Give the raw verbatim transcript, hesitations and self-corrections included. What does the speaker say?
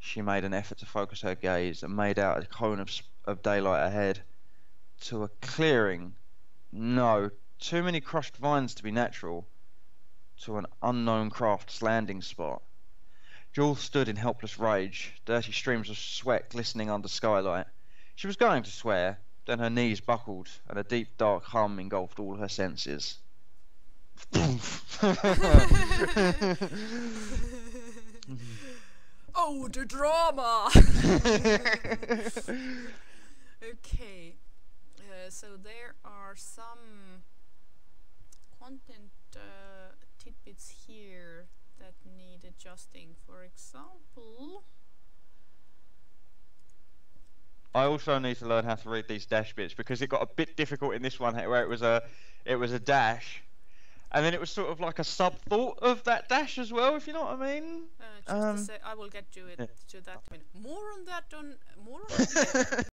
She made an effort to focus her gaze and made out a cone of, of daylight ahead. To a clearing. No, too many crushed vines to be natural. To an unknown craft's landing spot. Jules stood in helpless rage, dirty streams of sweat glistening under skylight. She was going to swear, then her knees buckled, and a deep dark hum engulfed all her senses. Oh, the drama! Okay, uh, so there are some content uh, tidbits here that need adjusting. For example, I also need to learn how to read these dash bits because it got a bit difficult in this one where it was a it was a dash, and then it was sort of like a sub thought of that dash as well, if you know what I mean. uh, just Um, to say, I will get to it yeah. to that. More on that on more on that later.